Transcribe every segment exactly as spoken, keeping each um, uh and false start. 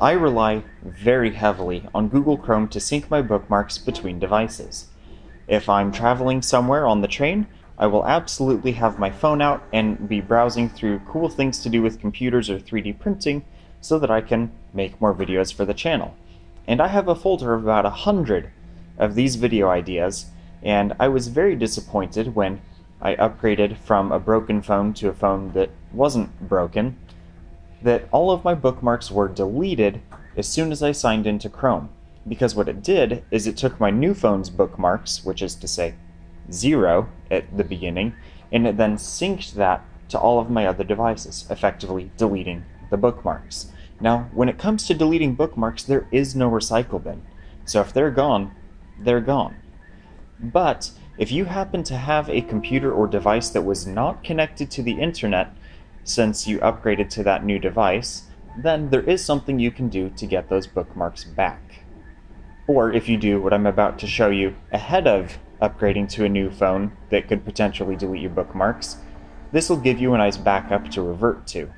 I rely very heavily on Google Chrome to sync my bookmarks between devices. If I'm traveling somewhere on the train, I will absolutely have my phone out and be browsing through cool things to do with computers or three D printing so that I can make more videos for the channel. And I have a folder of about a hundred of these video ideas, and I was very disappointed when I upgraded from a broken phone to a phone that wasn't broken, that all of my bookmarks were deleted as soon as I signed into Chrome. Because what it did is it took my new phone's bookmarks, which is to say zero at the beginning, and it then synced that to all of my other devices, effectively deleting the bookmarks. Now, when it comes to deleting bookmarks, there is no recycle bin. So if they're gone, they're gone. But if you happen to have a computer or device that was not connected to the internet since you upgraded to that new device, then there is something you can do to get those bookmarks back. Or if you do what I'm about to show you ahead of upgrading to a new phone that could potentially delete your bookmarks, this will give you a nice backup to revert to.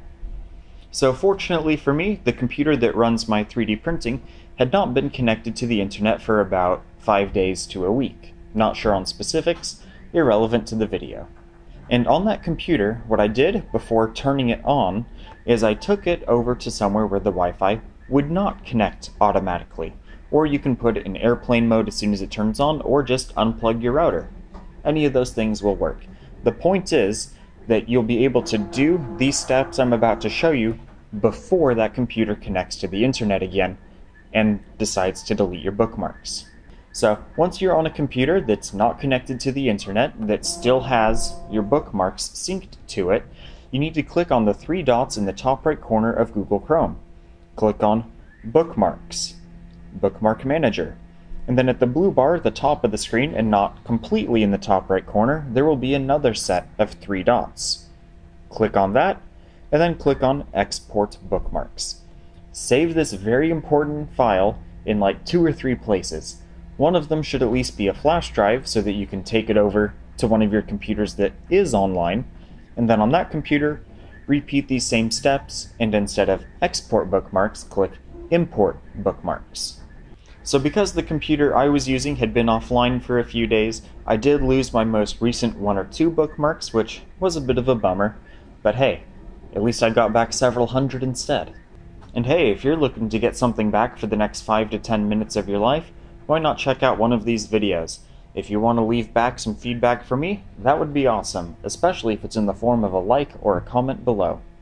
So fortunately for me, the computer that runs my three D printing had not been connected to the internet for about five days to a week. Not sure on specifics, irrelevant to the video. And on that computer, what I did before turning it on is I took it over to somewhere where the Wi-Fi would not connect automatically. Or you can put it in airplane mode as soon as it turns on, or just unplug your router. Any of those things will work. The point is that you'll be able to do these steps I'm about to show you before that computer connects to the internet again and decides to delete your bookmarks. So once you're on a computer that's not connected to the internet, that still has your bookmarks synced to it, you need to click on the three dots in the top right corner of Google Chrome. Click on Bookmarks, Bookmark Manager, and then at the blue bar at the top of the screen, and not completely in the top right corner, there will be another set of three dots. Click on that, and then click on Export Bookmarks. Save this very important file in like two or three places. One of them should at least be a flash drive so that you can take it over to one of your computers that is online, and then on that computer, repeat these same steps, and instead of Export Bookmarks, click Import Bookmarks. So because the computer I was using had been offline for a few days, I did lose my most recent one or two bookmarks, which was a bit of a bummer, but hey, at least I got back several hundred instead. And hey, if you're looking to get something back for the next five to ten minutes of your life, why not check out one of these videos? If you want to leave back some feedback for me, that would be awesome, especially if it's in the form of a like or a comment below.